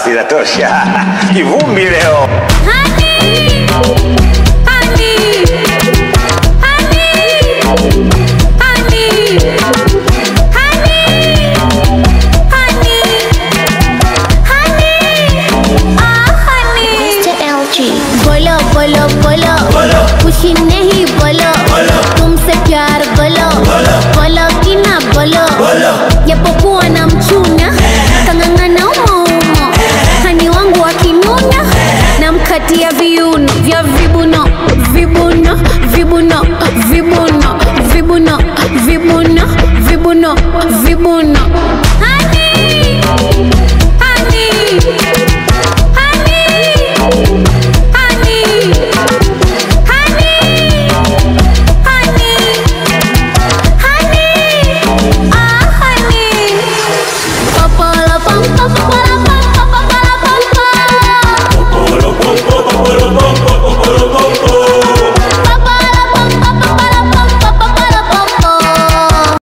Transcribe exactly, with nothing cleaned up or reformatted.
Basi inatosha. Kivumbi leo. Honey, honey, honey, honey, honey, honey, ah honey. Mister L G. बोलो बोलो बोलो, खुशी नहीं बोलो, तुमसे प्यार बोलो, बोलो कि ना बोलो, japokuwa na mchuna, kangangana umo umo, hani wangu akinuna, namkatia viuno, vya vibuno, vibuno, vibuno, vibuno, vibuno, vibuno, vibuno, vibuno, honey.